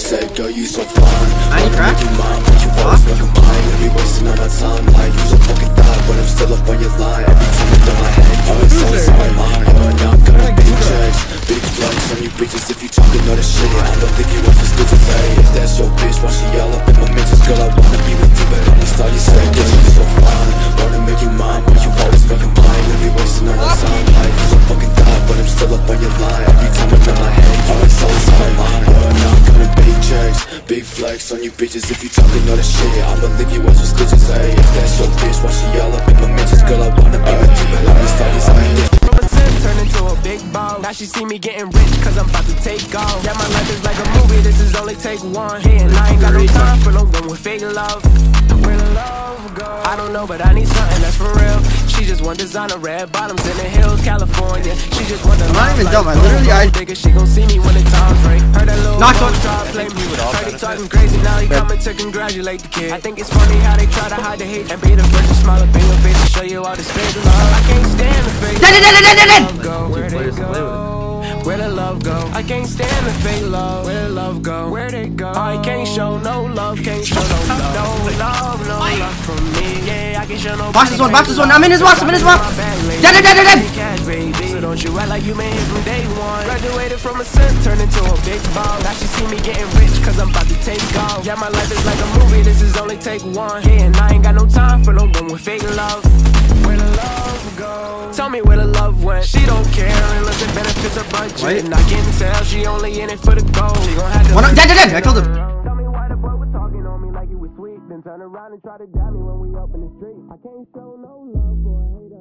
said, girl, you so fine. I ain't cracked. You mine, but you always fucking mine. You be wasting all my time like you so fucking thought, but I'm still up on your line. Every time I throw my head, you it's always on my mind. Now I'm gonna big checks, big flex on you bitches if you talking all the shit. I don't think you want this good to say. If that's your bitch, why she all up in my mentions? Girl, I wanna be with you, but honest all you say, girl, you so fine. Wanna make you mine, but you always fucking mine. You be wasting all my time like you so fucking thought, but I'm still up on your line. Every time I throw my head, you it's always on my mind. Now I'm gonna big checks, big flex on you bitches if you talking all the shit. I'ma leave you as just good to say. If that's your bitch, why she all up in my mentions? Girl, I wanna be with you, but honest all you say. Turn into a big ball. Now she see me getting rich cause I'm about to take off. Yeah, my life is like a movie, this is only take one. Yeah, and I ain't got no time for no one with fake love. Where the love go? I don't know, but I need something that's for real. She just want designer red bottoms in the hills, California. She just want the I'm not even dumb, I literally she gon' see me when the time's right. Heard that little knocked on. Play me with all. Heard he talking crazy, now he coming to congratulate the kid. I think it's funny how they try to hide the hate and be the first to smile up in your face and show you all this fake love. I can't stand the fake love. Where they go? Where the love go? I can't stand the fake love. Where the love go? Where they go? I can't show no love, can't show no love. No love from me. Yeah, I can show no. Watch this one, watch this one. I'm in his box, I'm in his box. Dead. So don't you act like you been here from day one. Graduated from a son, turned into a big ball. Now she see me getting rich cause I'm about to take off. Yeah, my life is like a movie, this is only take one. Yeah, and I ain't got no time for no one with fake love. Where the love go? Tell me where the love went. She don't care unless it benefits her budget. Wait. And I can tell she only in it for the gold. She gon' have to Dead. I killed him. tell me why the boy was talking on me like you was sweet. Then turn around and try to doubt me when we up in the street. I can't show no love for a hater.